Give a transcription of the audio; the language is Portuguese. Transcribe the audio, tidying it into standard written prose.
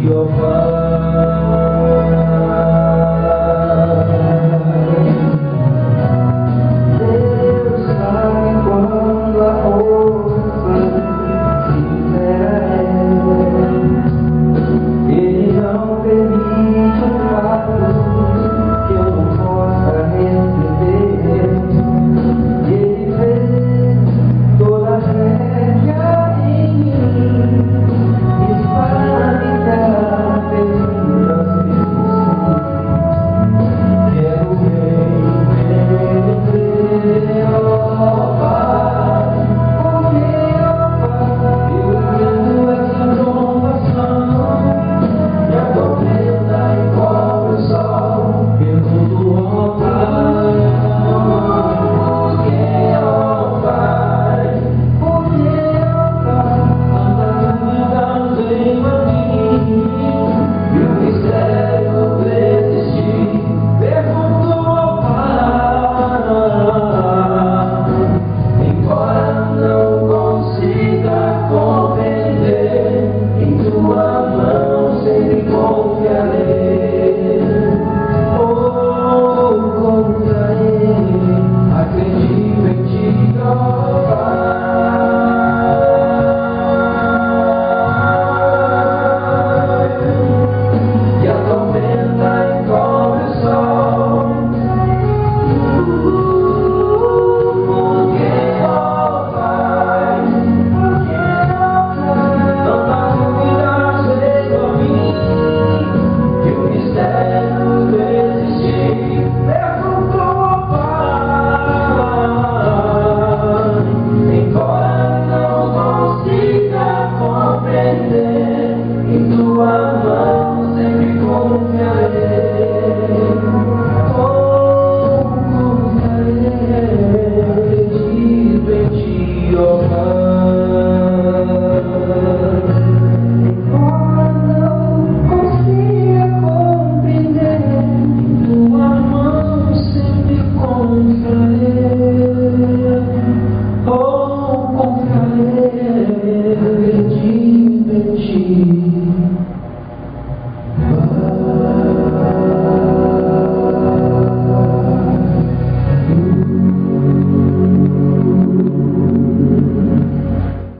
ó Pai. Deus sabe quando a roupa sincera é. Ele não permite um fato que eu não possa receber. Ele fez toda a rédea em mim e para me dar perguntas quero reconhecer, ó Pai, porque, ó Pai, eu entendo essa provação e a tormenta encobre o sol. Pergunto, ó Pai, porque, ó Pai, porque, ó Pai, tantas dúvidas veio a mim e o mistério persistir. Pergunto, ó Pai, embora não consiga compreender, em tua mão sempre confiarei. Oh, confiarei, acredito em ti, ó Pai. E a tormenta encobre o sol. Porque, ó Pai, tantas dúvidas veio a mim que o mistério persistir. Pergunto, ó Pai, embora não consiga compreender, em tua mão sempre confiarei. Oh, confiarei, acredito em ti, ó Pai.